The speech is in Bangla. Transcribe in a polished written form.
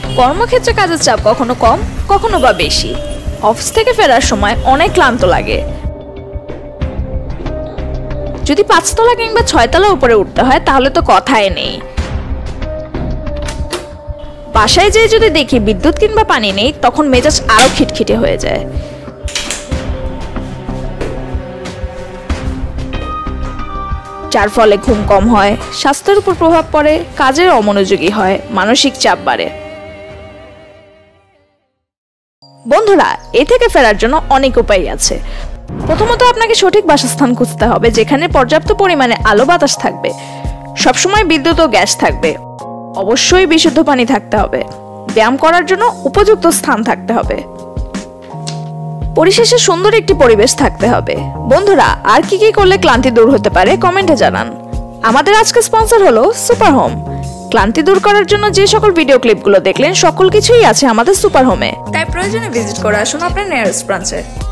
কর্মক্ষেত্রে কাজের চাপ কখনো কম, কখনো বা বেশি। অফিস থেকে ফেরার সময় অনেক ক্লান্ত লাগে। যদি 5 তলা কিংবা 6 তলা উপরে উঠতে হয় তাহলে তো কথাই নেই। বাসায় যেয়ে যদি দেখি বিদ্যুৎ কিংবা পানি নেই, তখন মেজাজ আরো খিটখিটে হয়ে যায়। যার ফলে ঘুম কম হয়, স্বাস্থ্যের উপর প্রভাব পড়ে, কাজের অমনোযোগী হয়, মানসিক চাপ বাড়ে। বন্ধুরা, এ থেকে ফেরার জন্য অনেক উপায় আছে। প্রথমত আপনাকে সঠিক বাসস্থান খুঁজতে হবে, যেখানে পর্যাপ্ত পরিমাণে আলো বাতাস থাকবে, সবসময় বিদ্যুৎ ও গ্যাস থাকবে, অবশ্যই বিশুদ্ধ পানি থাকতে হবে, ব্যায়াম করার জন্য উপযুক্ত স্থান থাকতে হবে, পরিশেষে সুন্দর একটি পরিবেশ থাকতে হবে। বন্ধুরা, আর কি কি করলে ক্লান্তি দূর হতে পারে কমেন্টে জানান। আমাদের আজকে স্পন্সর হলো সুপার হোম। ক্লান্তি দূর করার জন্য যে সকল ভিডিও ক্লিপগুলো দেখলেন সকল কিছুই আছে আমাদের সুপার হোমে, তাই প্রয়োজনে ভিজিট করে আসুন আপনার নিয়ারেস্ট ব্রাঞ্চে।